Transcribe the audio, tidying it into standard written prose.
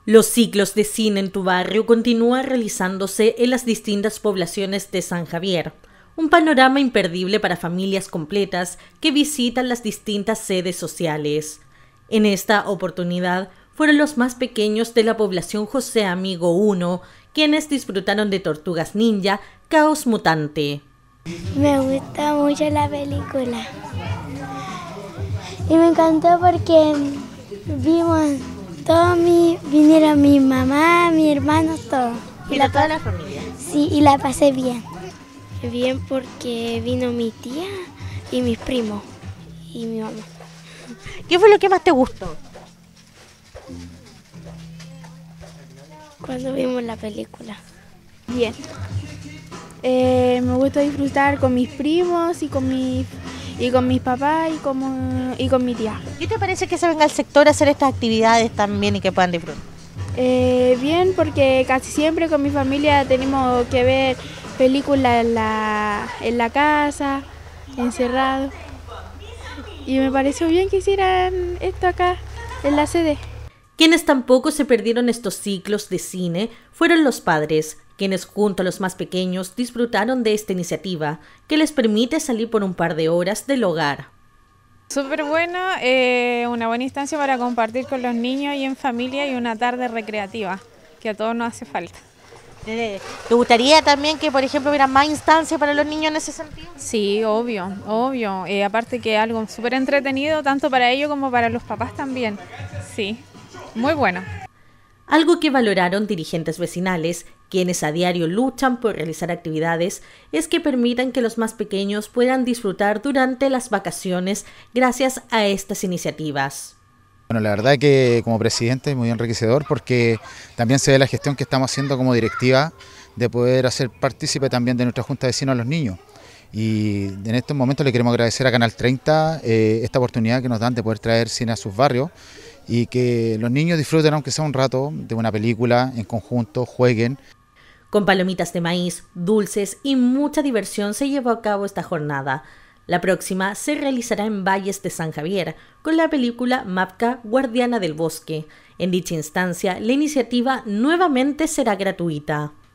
Los ciclos de cine en tu barrio continúan realizándose en las distintas poblaciones de San Javier, un panorama imperdible para familias completas que visitan las distintas sedes sociales. En esta oportunidad fueron los más pequeños de la población José Amigo 1 quienes disfrutaron de Tortugas Ninja Caos Mutante. Me gusta mucho la película y me encantó porque vinieron mi mamá, mi hermano, todo. ¿Y toda la familia? Sí, y la pasé bien. Bien porque vino mi tía y mis primos y mi mamá. ¿Qué fue lo que más te gustó? Cuando vimos la película. Bien. Me gusta disfrutar con mis primos y con mis papás y con mi tía. ¿Qué te parece que se venga al sector a hacer estas actividades también y que puedan disfrutar? Bien, porque casi siempre con mi familia tenemos que ver películas en la casa, encerrados. Y me pareció bien que hicieran esto acá, en la sede. Quienes tampoco se perdieron estos ciclos de cine fueron los padres, quienes junto a los más pequeños disfrutaron de esta iniciativa, que les permite salir por un par de horas del hogar. Súper bueno, una buena instancia para compartir con los niños y en familia y una tarde recreativa, que a todos nos hace falta. ¿Te gustaría también que, por ejemplo, hubiera más instancias para los niños en ese sentido? Sí, obvio. Aparte que es algo súper entretenido, tanto para ellos como para los papás también. Sí, muy bueno. Algo que valoraron dirigentes vecinales, quienes a diario luchan por realizar actividades, es que permitan que los más pequeños puedan disfrutar durante las vacaciones gracias a estas iniciativas. Bueno, la verdad que como presidente es muy enriquecedor porque también se ve la gestión que estamos haciendo como directiva de poder hacer partícipe también de nuestra Junta de Vecinos a los niños. Y en estos momentos le queremos agradecer a Canal 30 esta oportunidad que nos dan de poder traer cine a sus barrios y que los niños disfruten, aunque sea un rato, de una película en conjunto, jueguen. Con palomitas de maíz, dulces y mucha diversión se llevó a cabo esta jornada. La próxima se realizará en Valles de San Javier, con la película Mapka, Guardiana del Bosque. En dicha instancia, la iniciativa nuevamente será gratuita.